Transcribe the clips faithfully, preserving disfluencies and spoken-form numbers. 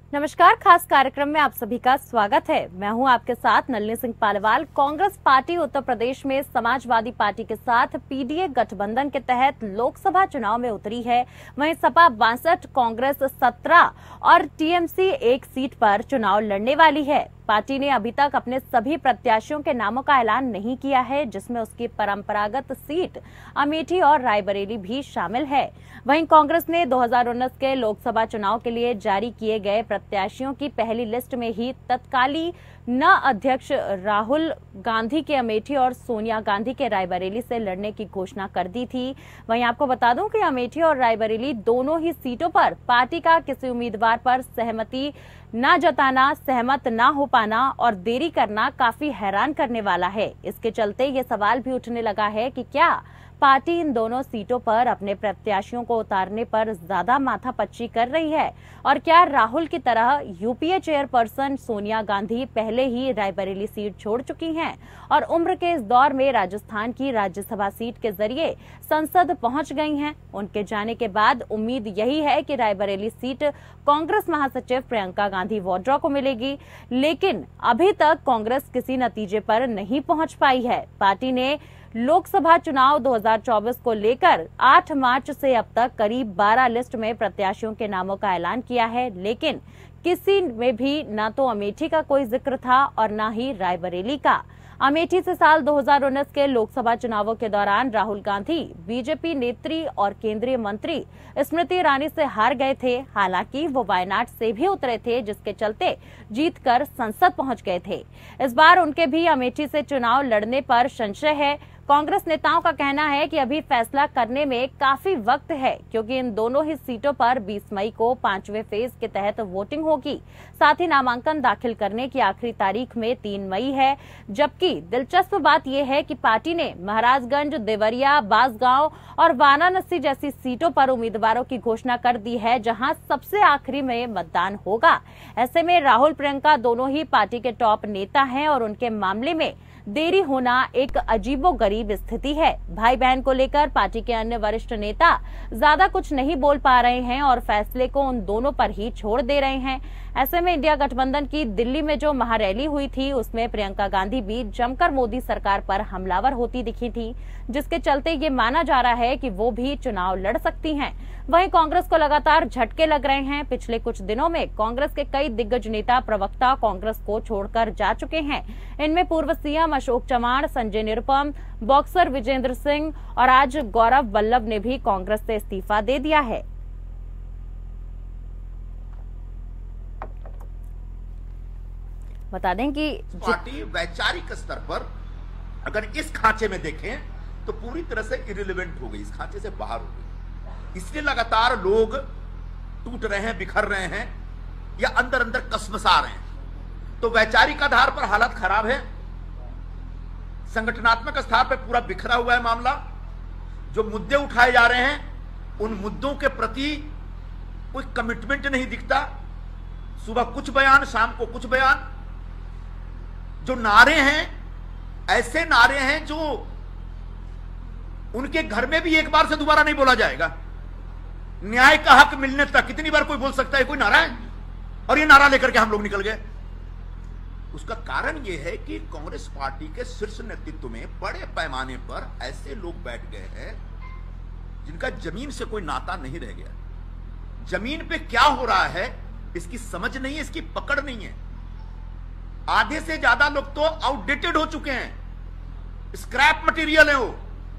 नमस्कार, खास कार्यक्रम में आप सभी का स्वागत है। मैं हूं आपके साथ नलिनी सिंह पालीवाल। कांग्रेस पार्टी उत्तर प्रदेश में समाजवादी पार्टी के साथ पीडीए गठबंधन के तहत लोकसभा चुनाव में उतरी है। वहीं सपा बासठ, कांग्रेस सत्रह और टीएमसी एक सीट पर चुनाव लड़ने वाली है। पार्टी ने अभी तक अपने सभी प्रत्याशियों के नामों का ऐलान नहीं किया है, जिसमें उसकी परंपरागत सीट अमेठी और रायबरेली भी शामिल है। वहीं कांग्रेस ने दो हज़ार उन्नीस के लोकसभा चुनाव के लिए जारी किए गए प्रत्याशियों की पहली लिस्ट में ही तत्कालीन न अध्यक्ष राहुल गांधी के अमेठी और सोनिया गांधी के रायबरेली से लड़ने की घोषणा कर दी थी। वहीं आपको बता दूं कि अमेठी और रायबरेली दोनों ही सीटों पर पार्टी का किसी उम्मीदवार पर सहमति न जताना, सहमत न हो पाना और देरी करना काफी हैरान करने वाला है। इसके चलते ये सवाल भी उठने लगा है कि क्या पार्टी इन दोनों सीटों पर अपने प्रत्याशियों को उतारने पर ज्यादा माथापच्ची कर रही है, और क्या राहुल की तरह यूपीए चेयरपर्सन सोनिया गांधी पहले ही रायबरेली सीट छोड़ चुकी हैं और उम्र के इस दौर में राजस्थान की राज्यसभा सीट के जरिए संसद पहुंच गई हैं। उनके जाने के बाद उम्मीद यही है कि रायबरेली सीट कांग्रेस महासचिव प्रियंका गांधी वाड्रा को मिलेगी, लेकिन अभी तक कांग्रेस किसी नतीजे पर नहीं पहुंच पाई है। पार्टी ने लोकसभा चुनाव दो हज़ार चौबीस को लेकर आठ मार्च से अब तक करीब बारह लिस्ट में प्रत्याशियों के नामों का ऐलान किया है, लेकिन किसी में भी न तो अमेठी का कोई जिक्र था और न ही रायबरेली का। अमेठी से साल दो हज़ार उन्नीस के लोकसभा चुनावों के दौरान राहुल गांधी बीजेपी नेत्री और केंद्रीय मंत्री स्मृति ईरानी से हार गए थे। हालांकि वो वायनाड से भी उतरे थे, जिसके चलते जीतकर संसद पहुंच गए थे। इस बार उनके भी अमेठी से चुनाव लड़ने पर संशय है। कांग्रेस नेताओं का कहना है कि अभी फैसला करने में काफी वक्त है, क्योंकि इन दोनों ही सीटों पर बीस मई को पांचवें फेज के तहत वोटिंग होगी। साथ ही नामांकन दाखिल करने की आखिरी तारीख में तीन मई है। जबकि दिलचस्प बात यह है कि पार्टी ने महाराजगंज, देवरिया, बांसगांव और वाराणसी जैसी सीटों पर उम्मीदवारों की घोषणा कर दी है, जहां सबसे आखिरी में मतदान होगा। ऐसे में राहुल प्रियंका दोनों ही पार्टी के टॉप नेता हैं और उनके मामले में देरी होना एक अजीबोगरीब स्थिति है। भाई बहन को लेकर पार्टी के अन्य वरिष्ठ नेता ज्यादा कुछ नहीं बोल पा रहे हैं और फैसले को उन दोनों पर ही छोड़ दे रहे हैं। ऐसे में इंडिया गठबंधन की दिल्ली में जो महारैली हुई थी, उसमें प्रियंका गांधी भी जमकर मोदी सरकार पर हमलावर होती दिखी थी, जिसके चलते ये माना जा रहा है कि वो भी चुनाव लड़ सकती हैं। वहीं कांग्रेस को लगातार झटके लग रहे हैं। पिछले कुछ दिनों में कांग्रेस के कई दिग्गज नेता, प्रवक्ता कांग्रेस को छोड़कर जा चुके हैं। इनमें पूर्व सीएम अशोक चव्हाण, संजय निरुपम, बॉक्सर विजेंद्र सिंह और आज गौरव वल्लभ ने भी कांग्रेस से इस्तीफा दे दिया है। बता दें कि पार्टी वैचारिक स्तर पर अगर इस खांचे में देखें तो पूरी तरह से इरिलेवेंट हो गई, इस खांचे से बाहर हो गई। इसलिए लगातार लोग टूट रहे हैं, बिखर रहे हैं या अंदर अंदर कसमसा रहे हैं। तो वैचारिक आधार पर हालत खराब है, संगठनात्मक स्तर पर पूरा बिखरा हुआ है मामला। जो मुद्दे उठाए जा रहे हैं उन मुद्दों के प्रति कोई कमिटमेंट नहीं दिखता। सुबह कुछ बयान, शाम को कुछ बयान। जो नारे हैं ऐसे नारे हैं जो उनके घर में भी एक बार से दोबारा नहीं बोला जाएगा। न्याय का हक मिलने तक कितनी बार कोई बोल सकता है कोई नारा है, और ये नारा लेकर के हम लोग निकल गए। उसका कारण यह है कि कांग्रेस पार्टी के शीर्ष नेतृत्व में बड़े पैमाने पर ऐसे लोग बैठ गए हैं जिनका जमीन से कोई नाता नहीं रह गया। जमीन पे क्या हो रहा है इसकी समझ नहीं है, इसकी पकड़ नहीं है। आधे से ज्यादा लोग तो आउटडेटेड हो चुके हैं, स्क्रैप मटेरियल है वो।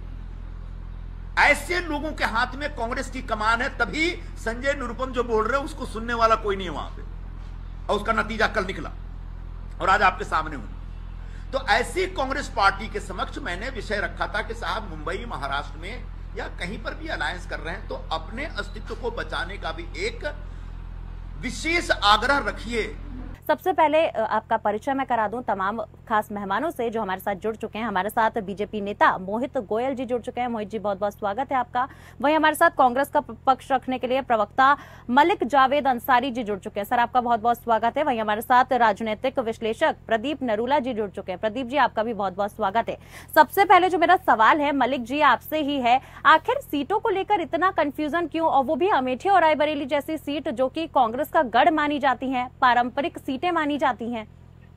ऐसे लोगों के हाथ में कांग्रेस की कमान है, तभी संजय निरुपम जो बोल रहे हैं उसको सुनने वाला कोई नहीं है वहां पे, और उसका नतीजा कल निकला और आज आपके सामने हूं। तो ऐसी कांग्रेस पार्टी के समक्ष मैंने विषय रखा था कि साहब मुंबई, महाराष्ट्र में या कहीं पर भी अलायंस कर रहे हैं तो अपने अस्तित्व को बचाने का भी एक विशेष आग्रह रखिए। सबसे पहले आपका परिचय मैं करा दूं तमाम खास मेहमानों से जो हमारे साथ जुड़ चुके हैं। हमारे साथ बीजेपी नेता मोहित गोयल जी जुड़ चुके हैं। मोहित जी, बहुत बहुत स्वागत है आपका। वहीं हमारे साथ कांग्रेस का पक्ष रखने के लिए प्रवक्ता मलिक जावेद अंसारी जी जुड़ चुके हैं। सर, आपका बहुत बहुत स्वागत है। वहीं हमारे साथ राजनीतिक विश्लेषक प्रदीप नरूला जी जुड़ चुके हैं। प्रदीप जी, आपका भी बहुत बहुत स्वागत है। सबसे पहले जो मेरा सवाल है मलिक जी आपसे ही है, आखिर सीटों को लेकर इतना कंफ्यूजन क्यों, और वो भी अमेठी और रायबरेली जैसी सीट जो कि कांग्रेस का गढ़ मानी जाती हैं, पारंपरिक सीटें मानी जाती हैं?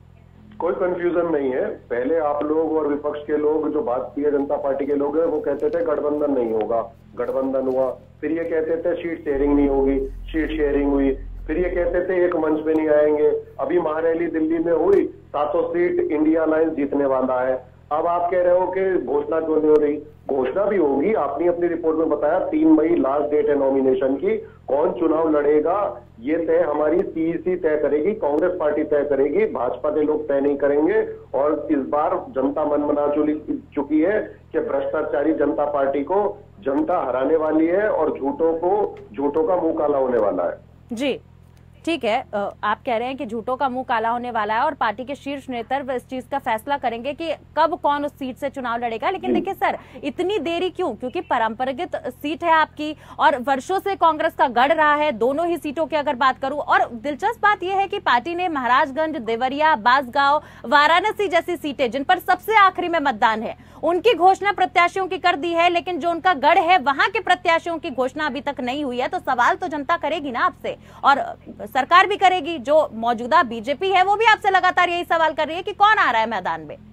कोई कंफ्यूजन नहीं है। पहले आप लोग और विपक्ष के लोग जो भारतीय जनता पार्टी के लोग हैं वो कहते थे गठबंधन नहीं होगा, गठबंधन हुआ। फिर ये कहते थे सीट शेयरिंग नहीं होगी, सीट शेयरिंग हुई। फिर ये कहते थे एक मंच पे नहीं आएंगे। अभी महारैली दिल्ली में हुई, सातों सीट इंडिया अलायंस जीतने वाला है। अब आप कह रहे हो कि घोषणा क्यों नहीं हो रही? घोषणा भी होगी। आपने अपनी रिपोर्ट में बताया तीन मई लास्ट डेट है नॉमिनेशन की। कौन चुनाव लड़ेगा ये तय हमारी सीईसी तय करेगी, कांग्रेस पार्टी तय करेगी, भाजपा के लोग तय नहीं करेंगे। और इस बार जनता मन मना चुकी है कि भ्रष्टाचारी जनता पार्टी को जनता हराने वाली है और झूठों को झूठों का मुंह काला होने वाला है। जी ठीक है, आप कह रहे हैं कि झूठों का मुंह काला होने वाला है और पार्टी के शीर्ष नेतृत्व इस चीज का फैसला करेंगे कि कब कौन उस सीट से चुनाव लड़ेगा। लेकिन देखिए सर, इतनी देरी क्यों? क्योंकि परंपरागत सीट है आपकी और वर्षों से कांग्रेस का गढ़ रहा है दोनों ही सीटों की अगर बात करूं। और दिलचस्प बात यह है कि पार्टी ने महाराजगंज, देवरिया, बांसगांव, वाराणसी जैसी सीटें जिन पर सबसे आखिरी में मतदान है उनकी घोषणा प्रत्याशियों की कर दी है, लेकिन जो उनका गढ़ है वहां के प्रत्याशियों की घोषणा अभी तक नहीं हुई है। तो सवाल तो जनता करेगी ना आपसे, और सरकार भी करेगी। जो मौजूदा बीजेपी है वो भी आपसे लगातार यही सवाल कर रही है कि कौन आ रहा है मैदान में।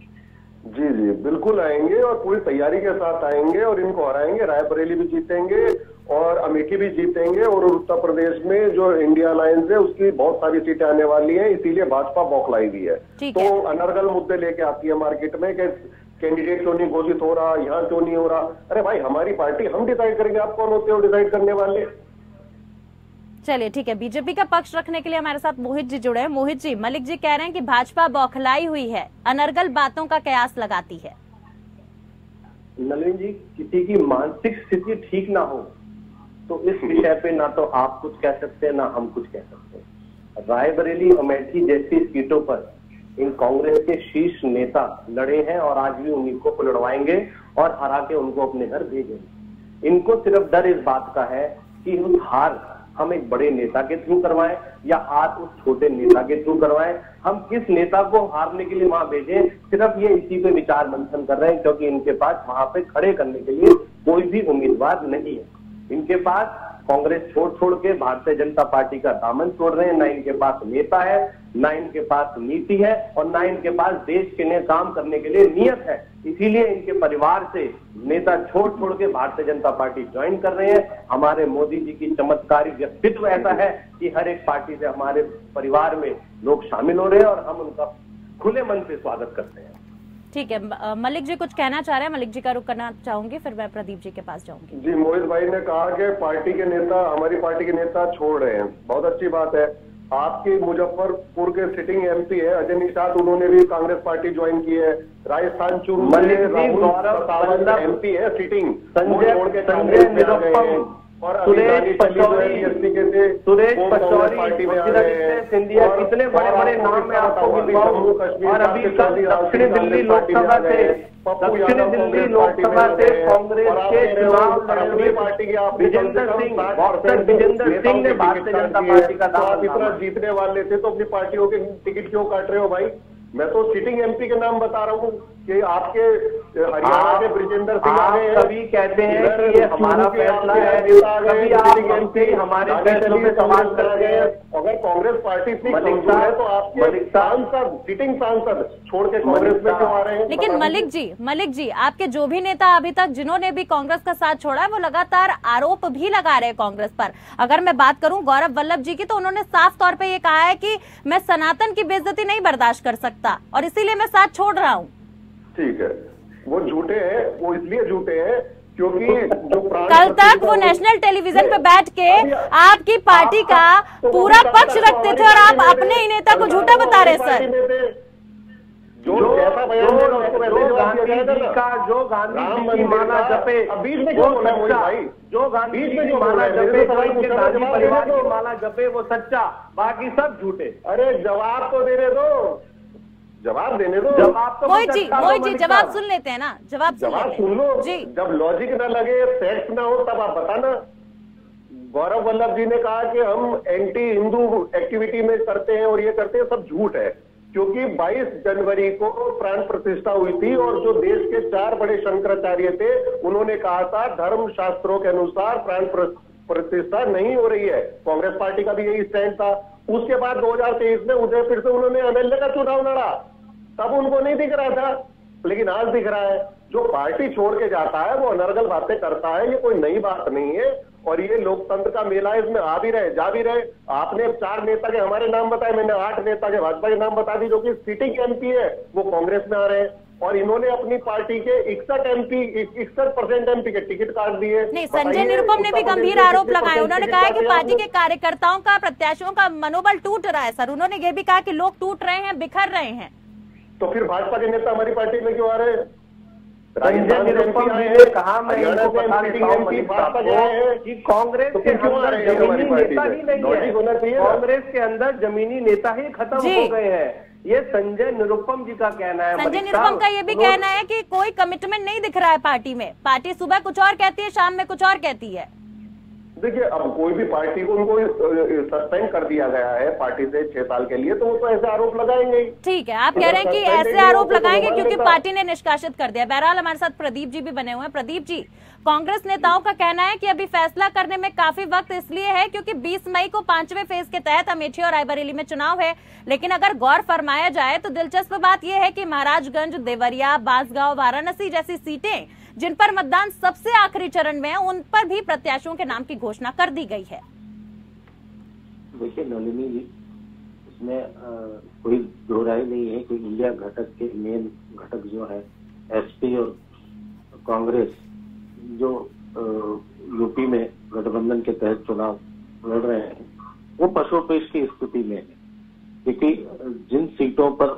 जी जी बिल्कुल आएंगे और पूरी तैयारी के साथ आएंगे और इनको हराएंगे। रायबरेली भी जीतेंगे और अमेठी भी जीतेंगे। और उत्तर प्रदेश में जो इंडिया अलायंस है उसकी बहुत सारी सीटें आने वाली हैं, इसीलिए भाजपा बौखलाई हुई है। तो अनर्गल मुद्दे लेके आती है मार्केट में कि कैंडिडेट क्यों नहीं घोषित हो रहा, यहाँ क्यों नहीं हो रहा। अरे भाई, हमारी पार्टी, हम डिसाइड करेंगे। आप कौन होते हो डिसाइड करने वाले? चलिए ठीक है, बीजेपी का पक्ष रखने के लिए हमारे साथ मोहित जी जुड़े हैं। मोहित जी, मलिक जी कह रहे हैं कि भाजपा बौखलाई हुई है, अनर्गल बातों का कयास लगाती है। नलिन जी, किसी की मानसिक स्थिति ठीक ना हो तो इस विषय पे ना तो आप कुछ कह सकते हैं ना हम कुछ कह सकते हैं। रायबरेली, अमेठी जैसी सीटों पर इन कांग्रेस के शीर्ष नेता लड़े हैं और आज भी उन्हीं को लड़वाएंगे और हरा के उनको अपने घर भेजेंगे। इनको सिर्फ डर इस बात का है कि उस हार हम एक बड़े नेता के थ्रू करवाएं या हार उस छोटे नेता के थ्रू करवाएं। हम किस नेता को हारने के लिए वहां भेजें, सिर्फ ये इसी पे विचार मंथन कर रहे हैं, क्योंकि इनके पास वहां पे खड़े करने के लिए कोई भी उम्मीदवार नहीं है। इनके पास कांग्रेस छोड़ छोड़ के भारतीय जनता पार्टी का दामन छोड़ रहे हैं। ना इनके पास नेता है, ना इनके पास नीति है और ना इनके पास देश के लिए काम करने के लिए नियत है। इसीलिए इनके परिवार से नेता छोड़ छोड़ के भारतीय जनता पार्टी ज्वाइन कर रहे हैं। हमारे मोदी जी की चमत्कारी व्यक्तित्व ऐसा है कि हर एक पार्टी से हमारे परिवार में लोग शामिल हो रहे हैं और हम उनका खुले मन से स्वागत करते हैं। ठीक है, मलिक जी कुछ कहना चाह रहे हैं? मलिक जी का रुख करना चाहूंगी, फिर मैं प्रदीप जी के पास जाऊंगी। जी, मोहित भाई ने कहा कि पार्टी के नेता, हमारी पार्टी के नेता छोड़ रहे हैं, बहुत अच्छी बात है। आपके मुजफ्फरपुर के सिटिंग एमपी है अजय निषाद, उन्होंने भी कांग्रेस पार्टी ज्वाइन की है। राजस्थान चुरू में राहुल एमपी है सिटिंग, संजय छोड़ के संजय निरुपम और सुरेश पचौरी सुरेश पचौरी सिंधिया, कितने बड़े बड़े नाम मैं आपको गिनवाऊं। और अभी तक दक्षिणी दिल्ली लोकसभा से दक्षिणी दिल्ली लोकसभा से कांग्रेस के चुनाव लड़े पार्टी के आप विजेंद्र सिंह डॉक्टर विजेंद्र सिंह ने भारतीय जनता पार्टी का आप इतना जीतने वाले थे तो अपनी पार्टियों के टिकट क्यों काट रहे हो भाई? मैं तो सिटिंग एमपी के नाम बता रहा हूँ कि आपके हरियाणा के ब्रिजेंद्र सिंह आ गए। कभी कहते हैं कि ये हमारा फैसला है, कभी आप एमपी हमारे फैसलों पे सवाल करते हैं। अगर कांग्रेस पार्टी इतनी कमजोर है तो आपके सांसद, सिटिंग सांसद छोड़ के कांग्रेस में क्यों आ रहे हैं? लेकिन मलिक जी, मलिक जी आपके जो भी नेता अभी तक जिन्होंने भी कांग्रेस का साथ छोड़ा है वो लगातार आरोप भी लगा रहे हैं कांग्रेस पर। अगर मैं बात करूं गौरव वल्लभ जी की, तो उन्होंने साफ तौर पे ये कहा है कि मैं सनातन की बेइज्जती नहीं बर्दाश्त कर सकता और इसीलिए मैं साथ छोड़ रहा हूं। ठीक है, वो झूठे हैं, वो इसलिए झूठे हैं क्योंकि जो कल तक वो नेशनल टेलीविजन पे बैठ के आपकी पार्टी का पूरा पक्ष रखते थे और आप अपने ही नेता को झूठा बता रहे सर। जो जैसा बयान देगा उसको वैसे ही जवाब दिया जाएगा का जो गांधी जी की माला जपे अब बीच में क्यों बोला मोहित भाई, जो गांधी बीच जी में की क्यों माला बोला? जपे, मेरे तो जो सवाल इनके पूछा, गांधी जवाब परिवार देने की दो। माला जपे वो सच्चा, बाकी सब झूठे। अरे जवाब तो देने दो, जवाब देने दो। जवाब तो मोहित जी, कुछ अच्छा मोहित दो, जी मलिक जवाब साहब। सुन लेते हैं ना, जवाब सुन जवाब लेते सुन लो हैं जी। जब लॉजिक ना लगे, फैक्ट ना हो तब आप बताना। गौरव वल्लभ जी ने कहा कि हम एंटी हिंदू एक्टिविटी में करते हैं और ये करते हैं, सब झूठ है, क्योंकि बाईस जनवरी को प्राण प्रतिष्ठा हुई थी और जो देश के चार बड़े शंकराचार्य थे उन्होंने कहा था धर्म शास्त्रों के अनुसार प्राण प्रतिष्ठा नहीं हो रही है। कांग्रेस पार्टी का भी यही स्टैंड था। उसके बाद दो हज़ार तेईस में उदय फिर से उन्होंने एमएलए का चुनाव लड़ा, तब उनको नहीं दिख रहा था, लेकिन आज दिख रहा है। जो पार्टी छोड़ के जाता है वो अनर्गल बातें करता है, ये कोई नई बात नहीं है और ये लोकतंत्र का मेला है, इसमें आ भी रहे जा भी रहे। आपने चार नेता के हमारे नाम बताए, मैंने आठ नेता के भाजपा के नाम बता दी जो कि सिटिंग एमपी है, वो कांग्रेस में आ रहे हैं और इन्होंने अपनी पार्टी के इकसठ एमपी इकसठ परसेंट एमपी के टिकट काट दिए। नहीं, संजय निरुपम ने भी गंभीर आरोप लगाए। उन्होंने कहा है कि पार्टी के कार्यकर्ताओं का, प्रत्याशियों का मनोबल टूट रहा है। सर, उन्होंने ये भी कहा कि लोग टूट रहे हैं, बिखर रहे हैं। तो फिर भाजपा के नेता हमारी पार्टी में क्यों आ रहे हैं? संजय निरुपम जी ने कहा, मैं इनको बता देता हूं मलिक साहब को कि कांग्रेस के अंदर जमीनी नेता ही नहीं है, कांग्रेस के अंदर जमीनी नेता ही खत्म हो गए हैं। ये संजय निरुपम जी का कहना है। संजय निरुपम का ये भी कहना है कि कोई कमिटमेंट नहीं दिख रहा है पार्टी में। पार्टी सुबह कुछ और कहती है, शाम में कुछ और कहती है। देखिए, अब कोई भी पार्टी को उनको सस्पेंड कर दिया गया है पार्टी से छह साल के लिए, तो वो तो ऐसे आरोप लगाएंगे ही। ठीक है, आप कह रहे हैं कि ऐसे आरोप लगाएंगे क्योंकि पार्टी ने निष्कासित कर दिया। बहरहाल हमारे साथ प्रदीप जी भी बने हुए हैं। प्रदीप जी, कांग्रेस नेताओं का कहना है कि अभी फैसला करने में काफी वक्त इसलिए है क्योंकि बीस मई को पांचवें फेज के तहत अमेठी और रायबरेली में चुनाव है। लेकिन अगर गौर फरमाया जाए तो दिलचस्प बात यह है कि महाराजगंज, देवरिया, बांसगांव, वाराणसी जैसी सीटें जिन पर मतदान सबसे आखिरी चरण में है, उन पर भी प्रत्याशियों के नाम की घोषणा कर दी गई है। देखिए नलिनी जी, इसमें आ, कोई दो राय नहीं है कि इंडिया घटक के मेन घटक जो है एसपी और कांग्रेस जो यूपी में गठबंधन के तहत चुनाव लड़ रहे हैं वो पशुपेश की स्थिति में है, क्योंकि जिन सीटों पर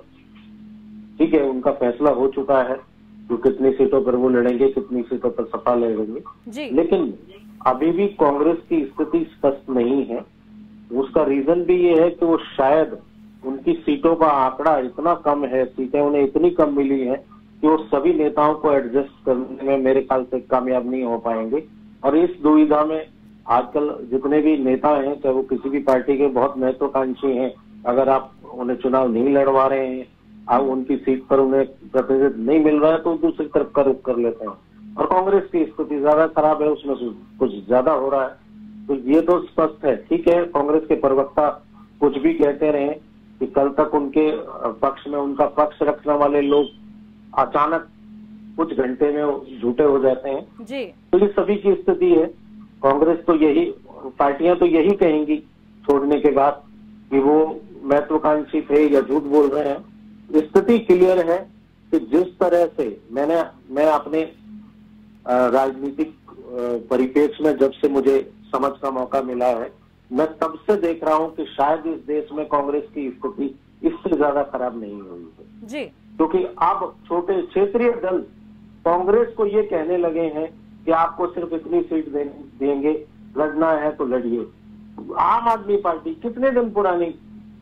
ठीक है उनका फैसला हो चुका है तो कितनी सीटों पर वो लड़ेंगे, कितनी सीटों पर सपा लड़ेंगे, लेकिन अभी भी कांग्रेस की स्थिति स्पष्ट नहीं है। उसका रीजन भी ये है कि वो शायद उनकी सीटों का आंकड़ा इतना कम है, सीटें उन्हें इतनी कम मिली है कि वो सभी नेताओं को एडजस्ट करने में मेरे ख्याल से कामयाब नहीं हो पाएंगे। और इस दुविधा में आजकल जितने भी नेता हैं, चाहे वो किसी भी पार्टी के बहुत महत्वाकांक्षी हैं, अगर आप उन्हें चुनाव नहीं लड़वा रहे हैं, अब उनकी सीट पर उन्हें प्रतिनिधित्व नहीं मिल रहा है तो दूसरी तरफ का रुख कर लेते हैं। और कांग्रेस की स्थिति ज्यादा खराब है, उसमें कुछ ज्यादा हो रहा है। तो ये तो स्पष्ट है। ठीक है, कांग्रेस के प्रवक्ता कुछ भी कहते रहे कि कल तक उनके पक्ष में उनका पक्ष रखने वाले लोग अचानक कुछ घंटे में झूठे हो जाते हैं जी। तो ये सभी की स्थिति है। कांग्रेस तो यही, पार्टियां तो यही कहेंगी छोड़ने के बाद कि वो महत्वाकांक्षी थे या झूठ बोल रहे हैं। स्थिति क्लियर है कि जिस तरह से मैंने मैं अपने राजनीतिक परिप्रेक्ष्य में जब से मुझे समझ का मौका मिला है, मैं तब से देख रहा हूं कि शायद इस देश में कांग्रेस की स्थिति इससे ज्यादा खराब नहीं हुई है जी। क्योंकि अब छोटे क्षेत्रीय दल कांग्रेस को ये कहने लगे हैं कि आपको सिर्फ इतनी सीट देंगे, लड़ना है तो लड़िए। आम आदमी पार्टी कितने दिन पुरानी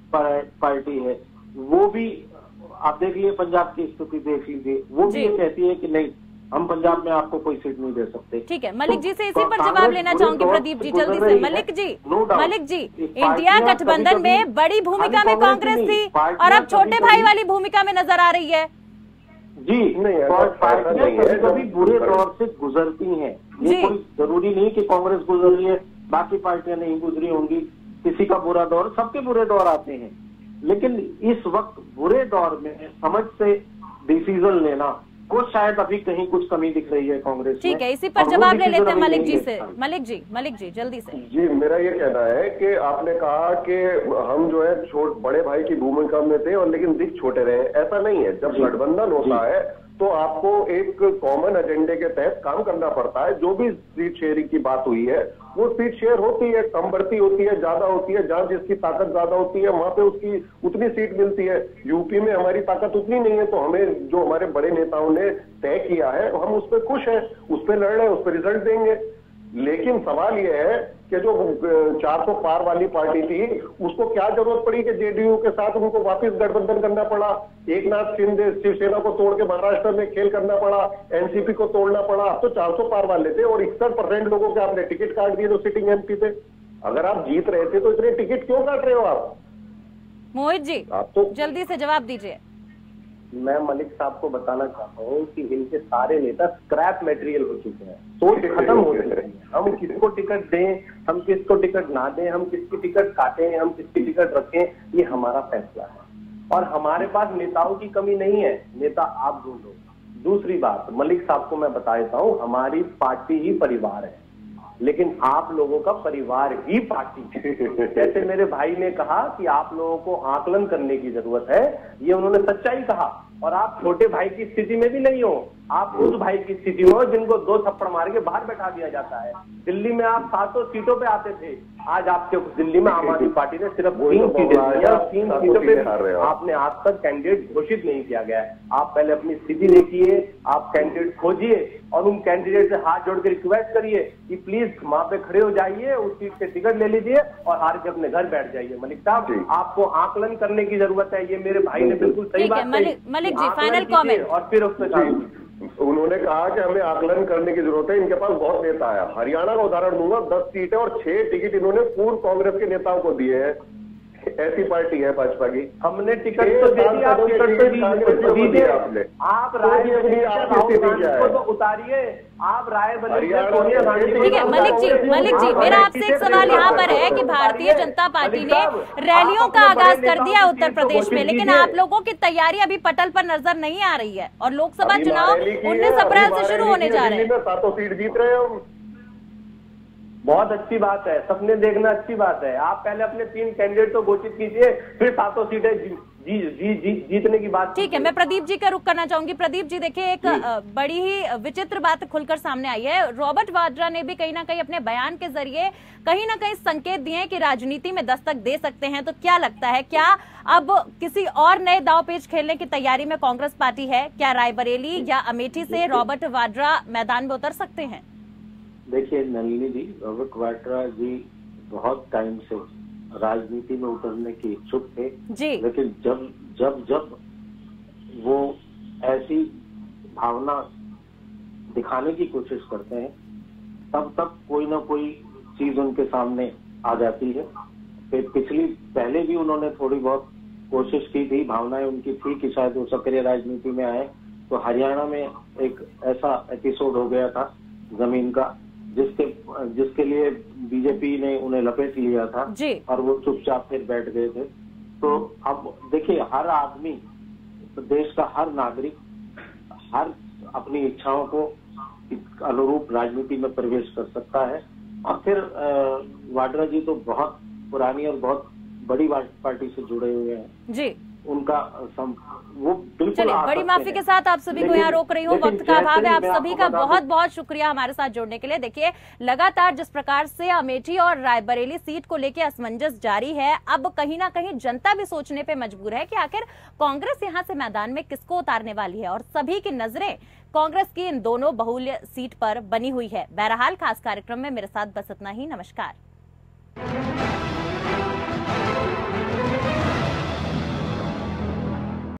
पार्टी है, वो भी आप देख लीजिए, पंजाब की स्थिति देख लीजिए, वो भी ये कहती है कि नहीं, हम पंजाब में आपको कोई सीट नहीं दे सकते। ठीक है, मलिक जी से इसी पर जवाब लेना चाहूंगी प्रदीप जी जल्दी से। मलिक जी, मलिक जी, इंडिया गठबंधन में बड़ी भूमिका में कांग्रेस थी और अब छोटे भाई वाली भूमिका में नजर आ रही है जी। नहीं, पार्टियां कभी बुरे दौर से गुजरती हैं, ये कोई जरूरी नहीं कि कांग्रेस गुजर रही है बाकी पार्टियां नहीं गुजरी होंगी। किसी का बुरा दौर, सबके बुरे दौर आते हैं, लेकिन इस वक्त बुरे दौर में समझ से डिसीजन लेना को शायद अभी कहीं कुछ कमी दिख रही है कांग्रेस में। ठीक है, इसी पर जवाब ले लेते हैं मलिक जी से। मलिक जी, मलिक जी जल्दी से। जी, मेरा ये कहना है कि आपने कहा कि हम जो है छोट बड़े भाई की भूमिका में थे और लेकिन दिख छोटे रहे। ऐसा नहीं है। जब गठबंधन होता है तो आपको एक कॉमन एजेंडे के तहत काम करना पड़ता है। जो भी सीट शेयरिंग की बात हुई है वो सीट शेयर होती है, कम बढ़ती होती है, ज्यादा होती है, जहां जिसकी ताकत ज्यादा होती है वहां पे उसकी उतनी सीट मिलती है। यूपी में हमारी ताकत उतनी नहीं है, तो हमें जो हमारे बड़े नेताओं ने तय किया है हम उस पर खुश हैं, उस पर लड़ रहे हैं, उस पर रिजल्ट देंगे। लेकिन सवाल यह है कि जो चार सौ पार वाली पार्टी थी उसको क्या जरूरत पड़ी कि जेडीयू के साथ उनको वापस गठबंधन करना पड़ा, एक नाथ शिंदे शिवसेना को तोड़ के महाराष्ट्र में खेल करना पड़ा, एनसीपी को तोड़ना पड़ा। अब तो चार सौ पार वाले थे और इकसठ परसेंट लोगों के आपने टिकट काट दिए जो सिटिंग एमपी थे। अगर आप जीत रहे थे तो इतने टिकट क्यों काट रहे हो आप? मोहित जी आप तो जल्दी से जवाब दीजिए। मैं मलिक साहब को बताना चाहता हूँ कि इनके सारे नेता स्क्रैप मटेरियल हो चुके हैं, सोच खत्म हो चुकी है। हम किसको टिकट दें, हम किसको टिकट ना दें, हम किसकी टिकट काटें, हम किसकी टिकट रखें, ये हमारा फैसला है। और हमारे पास नेताओं की कमी नहीं है, नेता आप ढूंढो। दूसरी बात, मलिक साहब को मैं बता देता हूँ, हमारी पार्टी ही परिवार है, लेकिन आप लोगों का परिवार ही पार्टी है। जैसे मेरे भाई ने कहा कि आप लोगों को आकलन करने की जरूरत है, ये उन्होंने सच्चाई कहा। और आप छोटे भाई की स्थिति में भी नहीं हो, आप उस भाई की स्थिति में हो जिनको दो थप्पड़ मार के बाहर बैठा दिया जाता है। दिल्ली में आप सातों सीटों पे आते थे, आज आपके दिल्ली में आम आदमी पार्टी ने सिर्फ तीन सीटें दी है, तीन सीटों पे आपने आज तक कैंडिडेट घोषित नहीं किया गया है। आप पहले अपनी स्थिति देखिए, आप कैंडिडेट खोजिए और उन कैंडिडेट से हाथ जोड़ के रिक्वेस्ट करिए कि प्लीज वहां पे खड़े हो जाइए, उस सीट से टिकट ले लीजिए और हार के अपने घर बैठ जाइए। मलिक साहब, आपको आकलन करने की जरूरत है, ये मेरे भाई ने बिल्कुल सही बात कही। Malik ji final comment. और फिर उससे उन्होंने कहा कि हमें आकलन करने की जरूरत है, इनके पास बहुत नेता है। हरियाणा का उदाहरण दूंगा, दस सीटें और छह टिकट इन्होंने पूर्व कांग्रेस के नेताओं को दिए हैं। ऐसी पार्टी है भाजपा की। हमने टिकट तो दे दी, आप टिकट तो दीजिए, आप राय को तो उतारिए, आप रायबरेली से सोनिया गांधी। ठीक है मलिक जी, मलिक जी मेरा आपसे एक सवाल यहाँ पर है कि भारतीय जनता पार्टी ने रैलियों का आगाज कर दिया उत्तर प्रदेश में, लेकिन आप लोगों की तैयारी अभी पटल पर नजर नहीं आ रही है और लोकसभा चुनाव उन्नीस अप्रैल से शुरू होने जा रहे हैं। सातों सीट जीत रहे हो, बहुत अच्छी बात है, सपने देखना अच्छी बात है। आप पहले अपने तीन कैंडिडेट को घोषित कीजिए, फिर सातों सीटें जी, जी, जी, जी, जीतने की बात। ठीक है, मैं प्रदीप जी का रुख करना चाहूंगी। प्रदीप जी देखिए, एक बड़ी ही विचित्र बात खुलकर सामने आई है। रॉबर्ट वाड्रा ने भी कहीं ना कहीं अपने बयान के जरिए कहीं ना कहीं संकेत दिए कि राजनीति में दस्तक दे सकते हैं। तो क्या लगता है, क्या अब किसी और नए दांवपेच खेलने की तैयारी में कांग्रेस पार्टी है? क्या रायबरेली या अमेठी से रॉबर्ट वाड्रा मैदान में उतर सकते हैं? देखिए नलिनी जी, रॉबर्ट वाड्रा जी बहुत टाइम से राजनीति में उतरने के इच्छुक थे जी, लेकिन जब जब जब वो ऐसी भावना दिखाने की कोशिश करते हैं तब तब कोई ना कोई चीज उनके सामने आ जाती है। फिर पिछली पहले भी उन्होंने थोड़ी बहुत कोशिश की थी, भावनाएं उनकी थी कि शायद वो सक्रिय राजनीति में आए। तो हरियाणा में एक ऐसा एपिसोड हो गया था जमीन का जिसके जिसके लिए बीजेपी ने उन्हें लपेट लिया था जी, और वो चुपचाप फिर बैठ गए थे। तो अब देखिए, हर आदमी, देश का हर नागरिक, हर अपनी इच्छाओं को अनुरूप राजनीति में प्रवेश कर सकता है। और फिर वाड्रा जी तो बहुत पुरानी और बहुत बड़ी पार्टी से जुड़े हुए हैं जी, उनका सम, वो बिल्कुल। चलिए, बड़ी माफी के साथ आप सभी को यहाँ रोक रही हूँ, वक्त का अभाव है। आप सभी का बहुत बहुत शुक्रिया हमारे साथ जुड़ने के लिए। देखिए, लगातार जिस प्रकार से अमेठी और रायबरेली सीट को लेकर असमंजस जारी है, अब कहीं ना कहीं जनता भी सोचने पे मजबूर है कि आखिर कांग्रेस यहाँ से मैदान में किसको उतारने वाली है, और सभी की नजरें कांग्रेस की इन दोनों बहुल्य सीट पर बनी हुई है। बहरहाल खास कार्यक्रम में मेरे साथ बस इतना ही। नमस्कार।